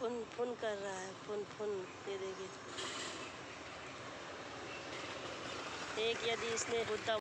फुन फुन कर रहा है, फुन फुन। ये देखिए, एक यदि इसने बुद्धा